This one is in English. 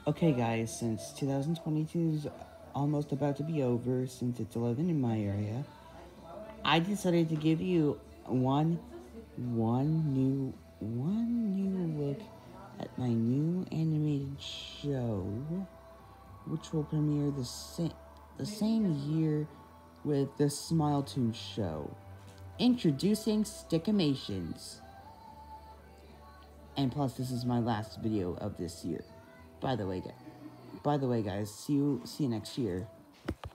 Okay guys, since 2022 is almost about to be over, since it's 11 in my area, I decided to give you one new look at my new animated show, which will premiere the same year with the SmileToons Show. Introducing Stickamations. And plus, this is my last video of this year. By the way, guys, see you next year.